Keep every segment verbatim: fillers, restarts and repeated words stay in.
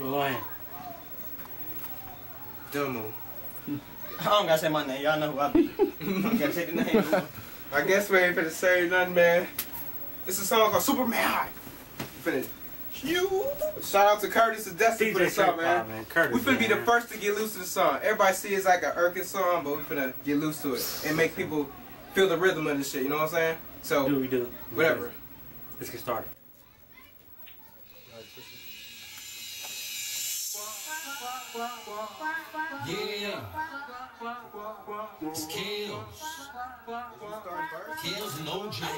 Go ahead. Dumu. I don't gotta say my name. Y'all know who I be. I gotta say the name. I guess we ain't finna say nothing, man. It's a song called Superman High. Finna. You. Shout out to Curtis and Dustin for the song, man. man. Curtis, we finna man. be the first to get loose to the song. Everybody see it's like an irking song, but we finna get loose to it and make people feel the rhythm of this shit. You know what I'm saying? So, do we do? Whatever. Let's get started. Yeah. It's Kills. Kills and O J.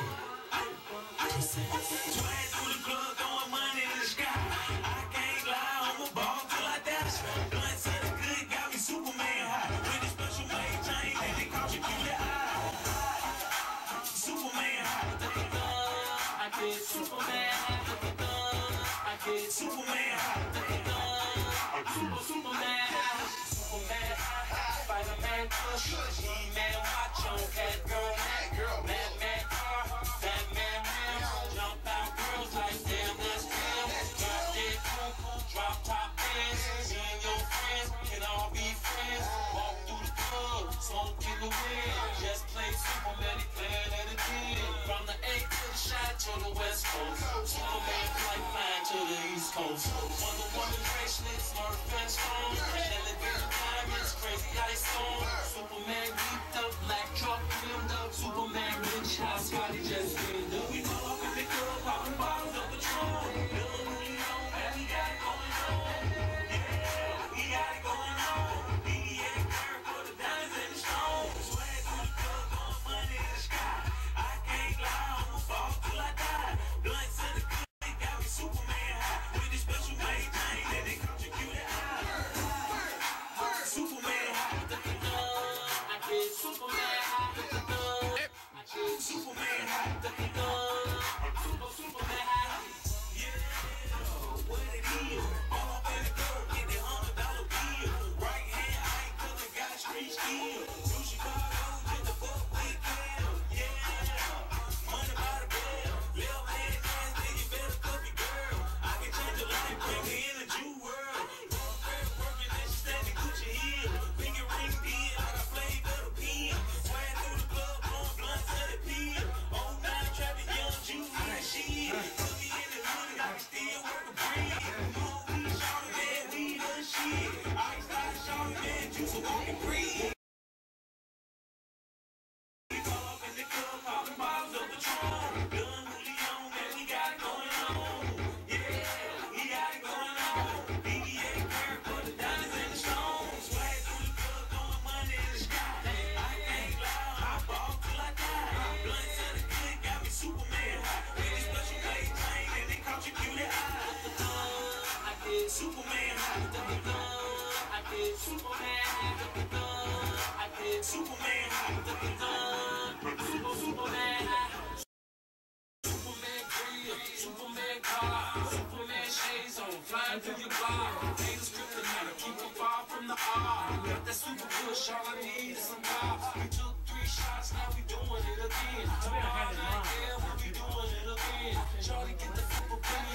He-Man, macho, cat girl, cat girl, mad, mad car, bad man, man, jump out girls like damn, that's damn, got that cool, drop top pants, me and your friends can all be friends, walk through the club, smoke in the wind, just play Superman, he playing it again, from the A to the shot to the west coast, Superman flight flying to the east coast, Wonder Woman bracelets, Smurf and Stone, Shelly Big diamonds, crazy ice on, Superman geeked up, black truck filmed up, Superman rich house, body just filmed up. We go up in the club, popping bottles of Patron. Little Willie know that we got it going on. Yeah, we got it going on. B D A bird for the diamonds and the stones. Swag to the club, going money in the sky. I can't lie, I'ma fall till I die. Blunts in the club, they got me Superman high. With this special weight chain that they contribute high. Superman high. Superman high, Superman high, Super Superman high. Yeah, what it is? All up in the club, get that hundred dollar bill. Right hand, I ain't cooking, got street skill. New Chicago, just the fuck with Cam. Yeah, money by the bell. Left hand dance, then you better cuff your girl. I can change your life, bring her in the Jew world. One girl working, then she standing Gucci heel. Finger ring deal, I got flavor the pen. Swag through the club, blowing blunts at the pill. Old nine trapping young Jew, yeah, shit. Put me in the hood, I can still work a breed. More weed, shawty, man, we the shit. Ice ice, shawty, man, juice a walking breed. We go up in the club, popping bottles of Patron. Done Julio, man, we got it going on. Yeah, we got it going on. B D A bird for the diamonds and the stones. Swag through the club, throwing money in the sky. I can't lie, I ball till I die. Blunts in the good, got me Superman high. With this special weight chain and they contributed high. I get Superman high. I get Superman high. I get Superman high. Super Superman high. Superman grill, Superman car, Superman shades on, flying through your bar. Ain't a script tonight, keep them far from the R. Got that super push, all I need is some cops. We took three shots, now we doing it again. Tomorrow night, yeah, we'll be doing it again. Charlie, get the super premium